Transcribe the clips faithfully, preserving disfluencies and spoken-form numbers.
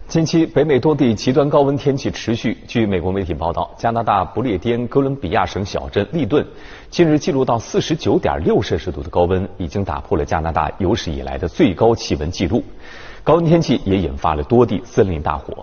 近期，北美多地极端高温天气持续。据美国媒体报道，加拿大不列颠哥伦比亚省小镇利顿近日记录到四十九点六摄氏度的高温，已经打破了加拿大有史以来的最高气温纪录。高温天气也引发了多地森林大火。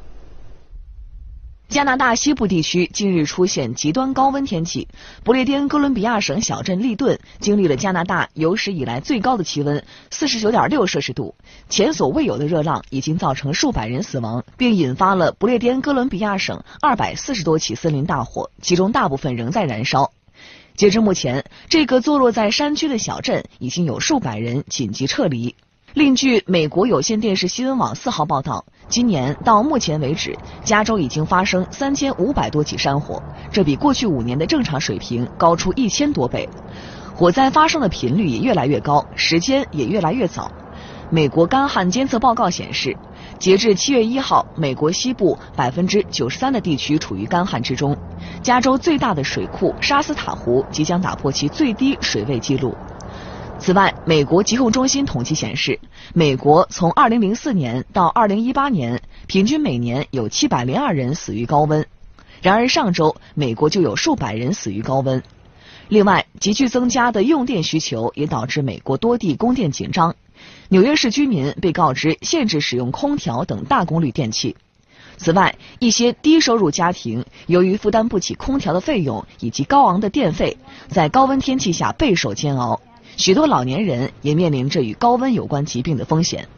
加拿大西部地区近日出现极端高温天气，不列颠哥伦比亚省小镇利顿经历了加拿大有史以来最高的气温 四十九点六摄氏度，前所未有的热浪已经造成数百人死亡，并引发了不列颠哥伦比亚省二百四十多起森林大火，其中大部分仍在燃烧。截至目前，这个坐落在山区的小镇已经有数百人紧急撤离。另据美国有线电视新闻网四号报道，今年到目前为止，加州已经发生三千五百多起山火，这比过去五年的正常水平高出一千多倍。火灾发生的频率也越来越高，时间也越来越早。美国干旱监测报告显示，截至七月一号，美国西部百分之九十三的地区处于干旱之中。加州最大的水库沙斯塔湖即将打破其最低水位记录。此外，美国疾控中心统计显示，美国从二零零四年到二零一八年，平均每年有七百零二人死于高温。然而上周，美国就有数百人死于高温。另外，急剧增加的用电需求也导致美国多地供电紧张。纽约市居民被告知限制使用空调等大功率电器。此外，一些低收入家庭由于负担不起空调的费用以及高昂的电费，在高温天气下备受煎熬。许多老年人也面临着与高温有关疾病的风险。